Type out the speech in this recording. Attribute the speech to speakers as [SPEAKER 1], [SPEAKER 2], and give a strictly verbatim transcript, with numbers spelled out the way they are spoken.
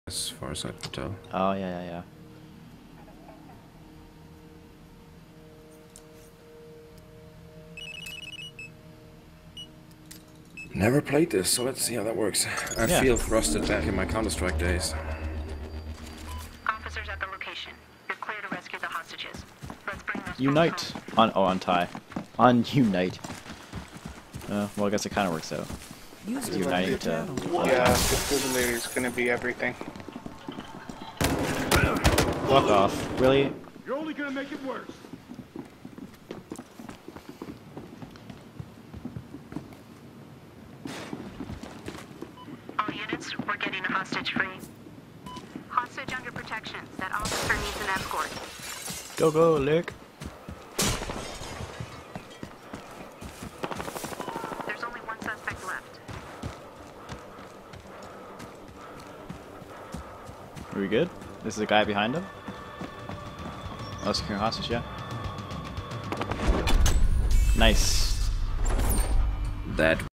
[SPEAKER 1] as far as I can tell.
[SPEAKER 2] Oh, yeah, yeah, yeah.
[SPEAKER 1] Never played this, so let's see how that works. I
[SPEAKER 2] Yeah.
[SPEAKER 1] feel rusted back in my Counter-Strike days.
[SPEAKER 3] Officers at the location. You're clear to rescue the hostages. Let's bring those
[SPEAKER 2] Unite.
[SPEAKER 3] folks
[SPEAKER 2] On, oh, untie. Unite. Uh, well, I guess it kind of works out. Uniting to...
[SPEAKER 4] Yeah, defibrillator is gonna be everything.
[SPEAKER 2] Fuck off. Really?
[SPEAKER 5] You're only gonna make it worse.
[SPEAKER 3] All units, we're getting a hostage free. Hostage under protection. That officer needs an escort.
[SPEAKER 2] Go, go, Lick.
[SPEAKER 3] There's only one suspect left.
[SPEAKER 2] Are we good? This is the guy behind him? Oh, secure hostage, yeah. Nice.
[SPEAKER 1] That